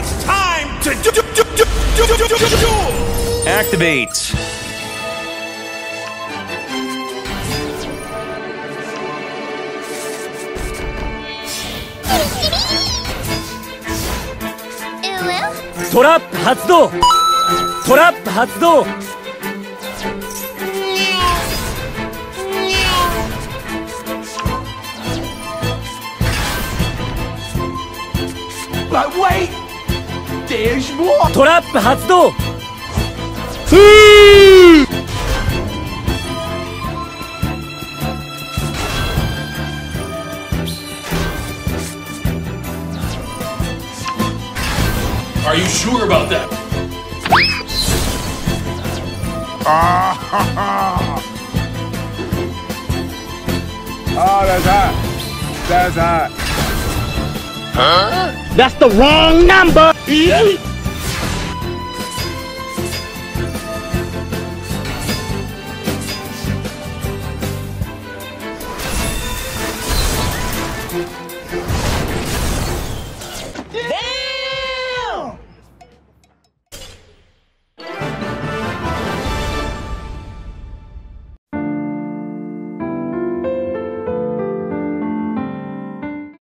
It's time to duel! Activate. トラップ発動。トラップ発動。 But wait! There's more! トラップ発動。 Are you sure about that? Oh, that's hot. That's hot. That's the wrong number.